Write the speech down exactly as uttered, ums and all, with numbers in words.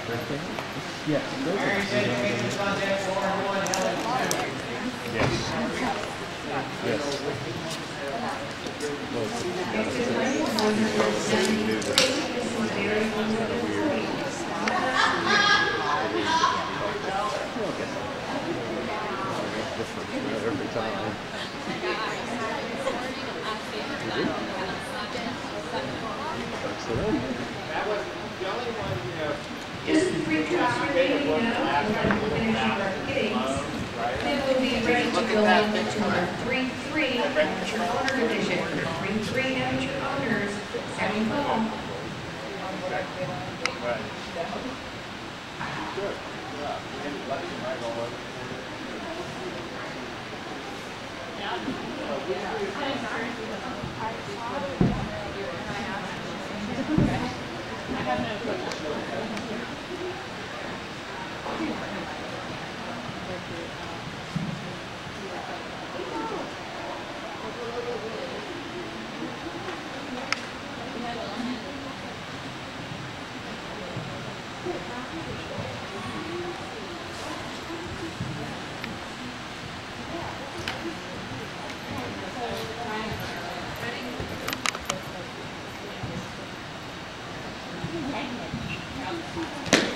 Yes. Mary's education contact four one, Helen. Yes. Yes. Every time. That was the only one, you know. Just three trucks remaining now, we're finishing our fittings. Then we'll be ready to go into our three three amateur honor division. three three amateur honors, Sammy Paul. Thank you.